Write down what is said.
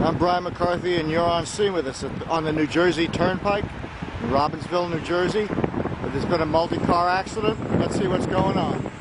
I'm Brian McCarthy, and you're on scene with us on the New Jersey Turnpike in Robbinsville, New Jersey. There's been a multi-car accident. Let's see what's going on.